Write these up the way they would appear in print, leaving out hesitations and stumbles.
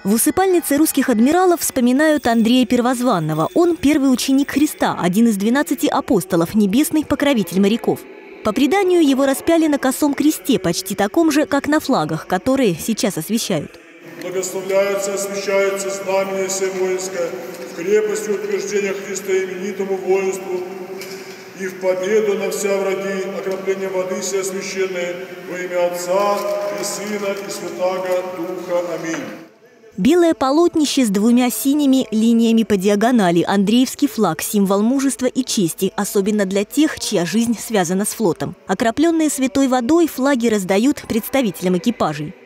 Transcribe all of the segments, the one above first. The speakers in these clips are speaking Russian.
В усыпальнице русских адмиралов вспоминают Андрея Первозванного. Он первый ученик Христа, один из 12 апостолов, небесный покровитель моряков. По преданию, его распяли на косом кресте, почти таком же, как на флагах, которые сейчас освещают. Благословляется, освящается знамение все воинское, в крепости утверждения Христа именитому воинству, и в победу на вся враги, окропление воды все священное, во имя Отца и Сына и Святаго Духа. Аминь. Белое полотнище с двумя синими линиями по диагонали – Андреевский флаг, символ мужества и чести, особенно для тех, чья жизнь связана с флотом. Окропленные святой водой флаги раздают представителям экипажей.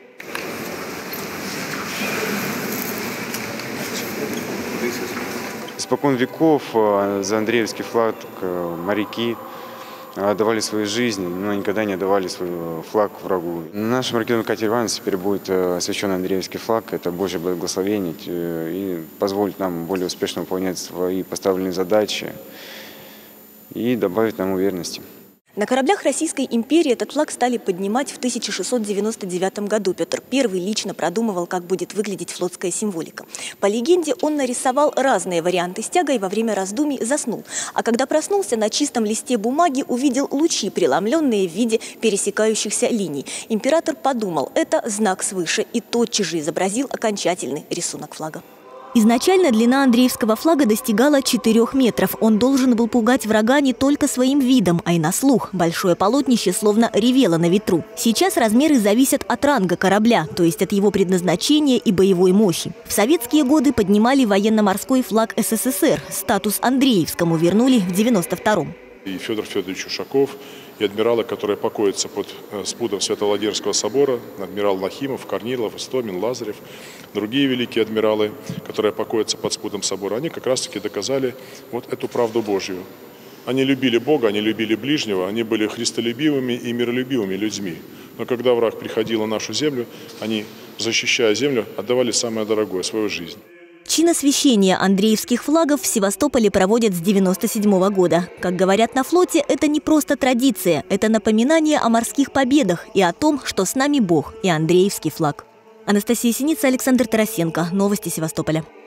Испокон веков за Андреевский флаг моряки отдавали свои жизни, но никогда не отдавали свой флаг врагу. На нашем ракетном катере «Ивановец» теперь будет освящен Андреевский флаг. Это Божье благословение и позволит нам более успешно выполнять свои поставленные задачи и добавить нам уверенности. На кораблях Российской империи этот флаг стали поднимать в 1699 году. Петр I лично продумывал, как будет выглядеть флотская символика. По легенде, он нарисовал разные варианты стяга и во время раздумий заснул. А когда проснулся, на чистом листе бумаги увидел лучи, преломленные в виде пересекающихся линий. Император подумал, это знак свыше, и тотчас же изобразил окончательный рисунок флага. Изначально длина Андреевского флага достигала 4 метров. Он должен был пугать врага не только своим видом, а и на слух. Большое полотнище словно ревело на ветру. Сейчас размеры зависят от ранга корабля, то есть от его предназначения и боевой мощи. В советские годы поднимали военно-морской флаг СССР. Статус Андреевскому вернули в 92-м. И Федор Федорович Ушаков, и адмиралы, которые покоятся под спудом Свято-Владимирского собора, адмирал Нахимов, Корнилов, Истомин, Лазарев, другие великие адмиралы, которые покоятся под спудом собора, они как раз-таки доказали вот эту правду Божью. Они любили Бога, они любили ближнего, они были христолюбивыми и миролюбивыми людьми. Но когда враг приходил на нашу землю, они, защищая землю, отдавали самое дорогое – свою жизнь. Чин освящения Андреевских флагов в Севастополе проводят с 1997 года. Как говорят на флоте, это не просто традиция, это напоминание о морских победах и о том, что с нами Бог и Андреевский флаг. Анастасия Синица, Александр Тарасенко. Новости Севастополя.